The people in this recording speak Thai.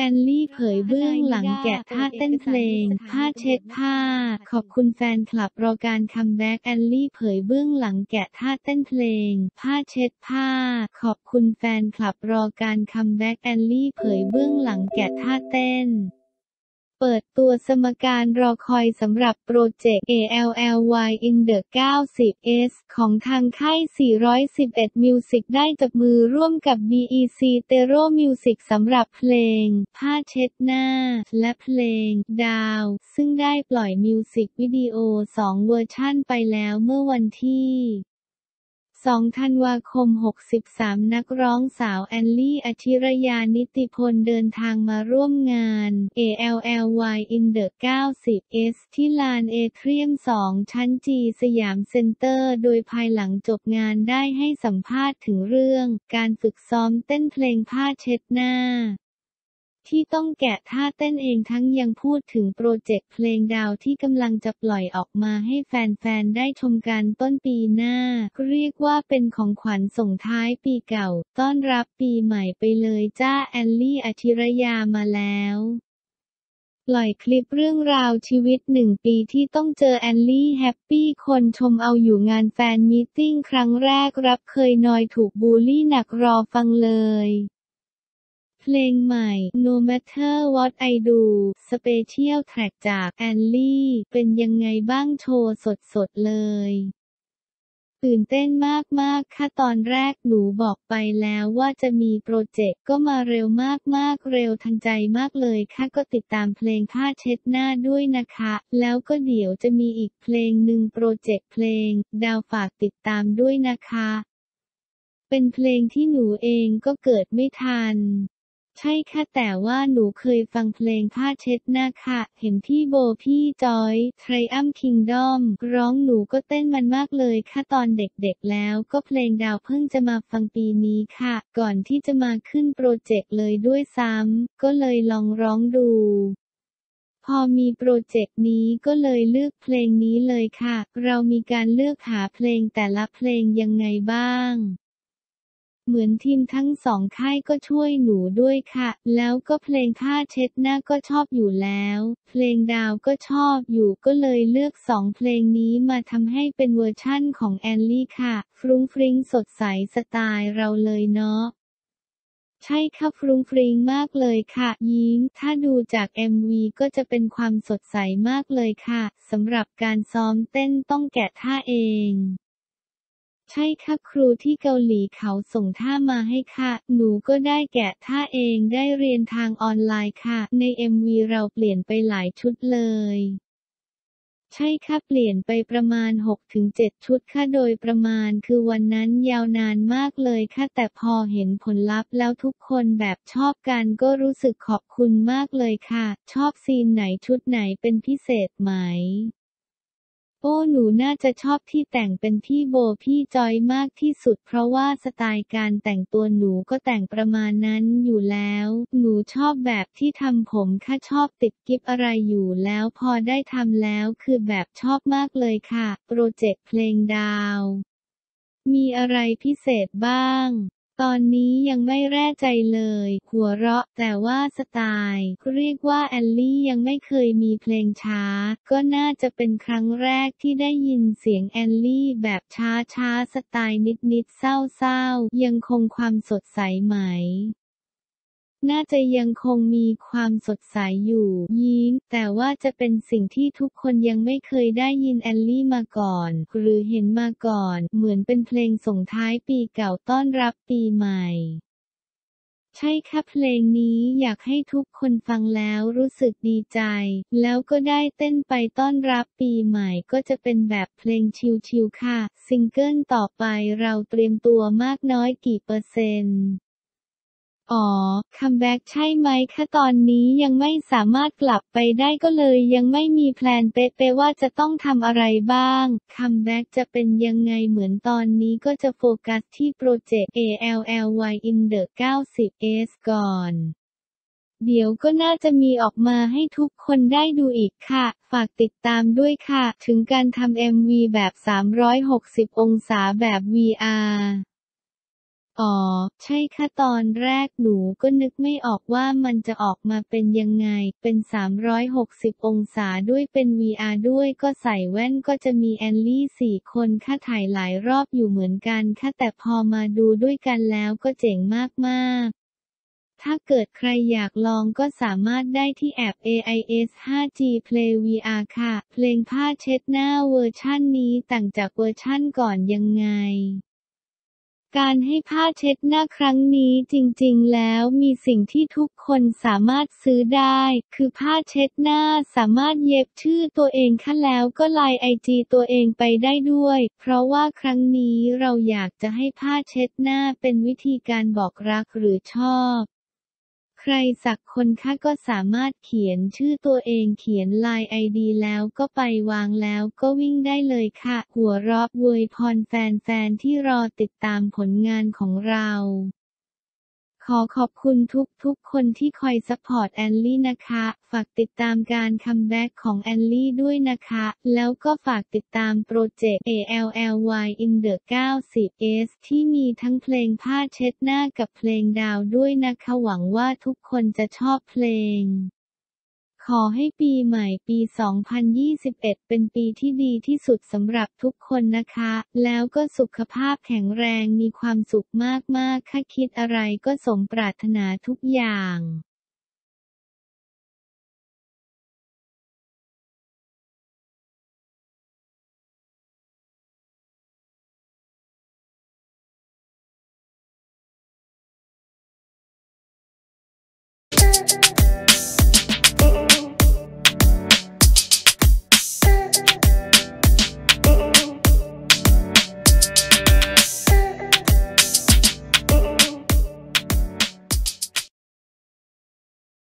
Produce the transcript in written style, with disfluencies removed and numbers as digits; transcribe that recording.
แอลลี่เผยเบื้องหลังแกะท่าเต้นเพลงผ้าเช็ดผ้าขอบคุณแฟนคลับรอการคัมแบ็กแอลลี่เผยเบื้องหลังแกะท่าเต้นเพลงผ้าเช็ดผ้าขอบคุณแฟนคลับรอการคัมแบ็กแอลลี่เผยเบื้องหลังแกะท่าเต้นเปิดตัวสมการรอคอยสำหรับโปรเจกต์ ALLY in the 90s ของทางค่าย411 Music ได้จับมือร่วมกับ BEC Tero Music สำหรับเพลงผ้าเช็ดหน้าและเพลงดาวซึ่งได้ปล่อยมิวสิกวิดีโอ2 เวอร์ชั่นไปแล้วเมื่อวันที่2 ธันวาคม 63 นักร้องสาวแอลลี่ อธิรยา นิติพลเดินทางมาร่วมงาน ALLY in the 90s ที่ลานเอเทรียม 2 ชั้นจีสยามเซ็นเตอร์โดยภายหลังจบงานได้ให้สัมภาษณ์ถึงเรื่องการฝึกซ้อมเต้นเพลงผ้าเช็ดหน้าที่ต้องแกะท่าเต้นเองทั้งยังพูดถึงโปรเจกต์เพลงดาวที่กำลังจะปล่อยออกมาให้แฟนๆได้ชมกันต้นปีหน้าเรียกว่าเป็นของขวัญส่งท้ายปีเก่าต้อนรับปีใหม่ไปเลยจ้าแอลลี่ อธิรยามาแล้วปล่อยคลิปเรื่องราวชีวิต1 ปีที่ต้องเจอแอลลี่แฮปปี้คนชมเอาอยู่งานแฟนมีตติ้งครั้งแรกรับเคยนอยถูกบูลลี่หนักรอฟังเลยเพลงใหม่ No Matter What I Do Special Track จากแอลลี่เป็นยังไงบ้างโชว์สดๆเลยตื่นเต้นมากๆค่ะตอนแรกหนูบอกไปแล้วว่าจะมีโปรเจกต์ก็มาเร็วมากๆเร็วทันใจมากเลยค่ะก็ติดตามเพลงผ้าเช็ดหน้าด้วยนะคะแล้วก็เดี๋ยวจะมีอีกเพลงหนึ่งโปรเจกต์เพลงดาวฝากติดตามด้วยนะคะเป็นเพลงที่หนูเองก็เกิดไม่ทันใช่ค่ะแต่ว่าหนูเคยฟังเพลงผ้าเช็ดหน้าค่ะเห็นพี่โบพี่จอยTriumph Kingdom ร้องหนูก็เต้นมันมากเลยค่ะตอนเด็กๆแล้วก็เพลงดาวเพิ่งจะมาฟังปีนี้ค่ะก่อนที่จะมาขึ้นโปรเจกต์เลยด้วยซ้ำก็เลยลองร้องดูพอมีโปรเจกต์นี้ก็เลยเลือกเพลงนี้เลยค่ะเรามีการเลือกหาเพลงแต่ละเพลงยังไงบ้างเหมือนทีมทั้ง2 ค่ายก็ช่วยหนูด้วยค่ะแล้วก็เพลงผ้าเช็ดหน้าก็ชอบอยู่แล้วเพลงดาวก็ชอบอยู่ก็เลยเลือก2 เพลงนี้มาทำให้เป็นเวอร์ชั่นของแอลลี่ค่ะฟรุ้งฟริ้งสดใสสไตล์เราเลยเนาะใช่ค่ะฟรุ้งฟริ้งมากเลยค่ะยิ้มถ้าดูจาก MV ก็จะเป็นความสดใสมากเลยค่ะสำหรับการซ้อมเต้นต้องแกะท่าเองใช่ค่ะครูที่เกาหลีเขาส่งท่ามาให้ค่ะหนูก็ได้แกะท่าเองได้เรียนทางออนไลน์ค่ะใน MV เราเปลี่ยนไปหลายชุดเลยใช่ค่ะเปลี่ยนไปประมาณ 6-7 ชุดค่ะโดยประมาณคือวันนั้นยาวนานมากเลยค่ะแต่พอเห็นผลลัพธ์แล้วทุกคนแบบชอบกันก็รู้สึกขอบคุณมากเลยค่ะชอบซีนไหนชุดไหนเป็นพิเศษไหมโอ้หนูน่าจะชอบที่แต่งเป็นพี่โบพี่จอยมากที่สุดเพราะว่าสไตล์การแต่งตัวหนูก็แต่งประมาณนั้นอยู่แล้วหนูชอบแบบที่ทำผมค่ะชอบติดกิ๊บอะไรอยู่แล้วพอได้ทำแล้วคือแบบชอบมากเลยค่ะโปรเจกต์เพลงดาวมีอะไรพิเศษบ้างตอนนี้ยังไม่แน่ใจเลยหัวเราะแต่ว่าสไตล์เรียกว่าแอลลี่ยังไม่เคยมีเพลงช้าก็น่าจะเป็นครั้งแรกที่ได้ยินเสียงแอลลี่แบบช้าๆสไตล์นิดๆเศร้าๆยังคงความสดใสไหมน่าจะยังคงมีความสดใสอยู่ยิ้มแต่ว่าจะเป็นสิ่งที่ทุกคนยังไม่เคยได้ยินแอลลี่มาก่อนหรือเห็นมาก่อนเหมือนเป็นเพลงส่งท้ายปีเก่าต้อนรับปีใหม่ใช่ค่ะเพลงนี้อยากให้ทุกคนฟังแล้วรู้สึกดีใจแล้วก็ได้เต้นไปต้อนรับปีใหม่ก็จะเป็นแบบเพลงชิลๆค่ะซิงเกิลต่อไปเราเตรียมตัวมากน้อยกี่เปอร์เซ็นต์อ๋อคัมแบ็กใช่ไหมคะตอนนี้ยังไม่สามารถกลับไปได้ก็เลยยังไม่มีแพลนเป๊ะๆว่าจะต้องทำอะไรบ้างคัมแบ็กจะเป็นยังไงเหมือนตอนนี้ก็จะโฟกัสที่โปรเจกต์ ALLY in the 90s ก่อนเดี๋ยวก็น่าจะมีออกมาให้ทุกคนได้ดูอีกค่ะฝากติดตามด้วยค่ะถึงการทำ MV แบบ360 องศาแบบ VR อ๋อ ใช่ค่ะตอนแรกหนูก็นึกไม่ออกว่ามันจะออกมาเป็นยังไง เป็น360องศาด้วยเป็น VR ด้วยก็ใส่แว่นก็จะมีแอลลี่4คนค่ะถ่ายหลายรอบอยู่เหมือนกันค่ะแต่พอมาดูด้วยกันแล้วก็เจ๋งมากๆ ถ้าเกิดใครอยากลองก็สามารถได้ที่แอป AIS 5G Play VR ค่ะ เพลงผ้าเช็ดหน้าเวอร์ชันนี้ต่างจากเวอร์ชันก่อนยังไง การให้ผ้าเช็ดหน้าครั้งนี้จริงๆแล้วมีสิ่งที่ทุกคนสามารถซื้อได้ คือผ้าเช็ดหน้าสามารถเย็บชื่อตัวเองค่ะแล้วก็ไลน์ไอจีตัวเองไปได้ด้วย เพราะว่าครั้งนี้เราอยากจะให้ผ้าเช็ดหน้าเป็นวิธีการบอกรักหรือชอบใครสักคนค่ะก็สามารถเขียนชื่อตัวเองเขียนไลน์ไอดีแล้วก็ไปวางแล้วก็วิ่งได้เลยค่ะหัวเราะอวยพรแฟนๆที่รอติดตามผลงานของเราขอขอบคุณทุกคนที่คอยซัพพอร์ตแอลลี่นะคะฝากติดตามการคัมแบ็กของแอลลี่ด้วยนะคะแล้วก็ฝากติดตามโปรเจกต์ ALLY in the 90s ที่มีทั้งเพลงผ้าเช็ดหน้ากับเพลงดาวด้วยนะคะหวังว่าทุกคนจะชอบเพลงขอให้ปีใหม่ปี 2021 เป็นปีที่ดีที่สุดสำหรับทุกคนนะคะ แล้วก็สุขภาพแข็งแรงมีความสุขมากๆค่ะคิดอะไรก็สมปรารถนาทุกอย่าง